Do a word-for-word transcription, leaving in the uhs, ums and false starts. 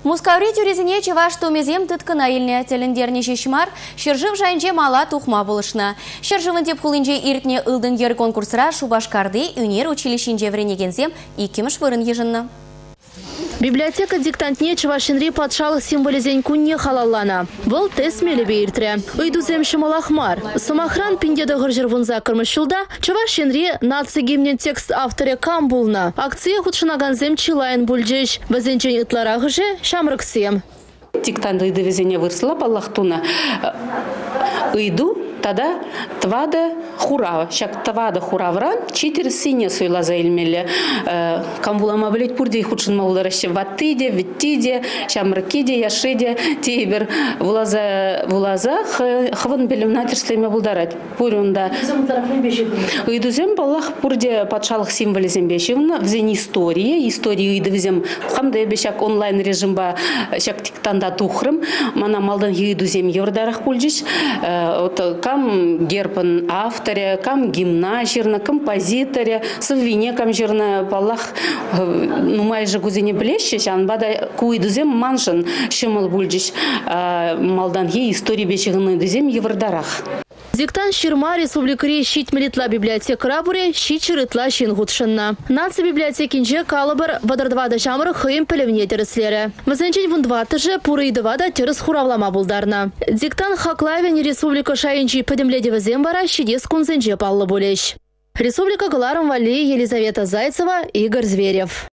Мускаури тюрезіне чеваш тумезем тыткына илне телендерне шешмар, шержив жайынже мала тухма болышна. Шерживын деп хулынже иртне ылдын ер конкурсыра Шубашкарды унер училищенже вренегензем иккемыш вырын ежынна. Библиотека диктантне чевашинри патшалық символизен күнне халаллана. Бұл тес мелебе иртре. Үйдузем шымалахмар. Сумахран пиндеді ғыржыр вунза кырмышылда чевашинри наци гимнен текст авторе кам булна. Акция худшынаганзем чилайын бульджиш. Базенчен итларағы же шамрыксем. Диктанты үйдевезене вырсыла баллахтуна. Үйду тада твада хура. Шак твада хуравран четыре сине суйла заилмели. Камбулама блять пурди худшин мауларащи ваттиде, виттиде, шамракиде, яшиде, тибер вулаза вулаза хван белем натерстайме булдарать. Пурюнда. Үйдузем баллах пурде патшалық символизм бешевна в зен истории, истории үйдевезем хамда бешак онлайн режимба шак диктанда тухрым. Мана малдан үйдузем евдарах пульджиш. Вот кам герпан авторе, кам гимна жирна, композиторе, совине кам жирна баллах ну майже гузине блещеш, анбада куйдузем маншан шымыл бульджиш малдан е истории бешегны дузем евдарах. Диктан ширма республикари щит милитла библиотека рабуре щит чирытла шингутшынна. Наци библиотекинже калабар вадардвада жамры хыйым пелевне тереслері. Мазенчен вундваты же пуры идывада терес хуравлама булдарна. Диктан хаклавен республика шайынчи подемледевы зембара щидес кунзенже паллы болеш. Республика Галаром Вали, Елизавета Зайцева, Игорь Зверев.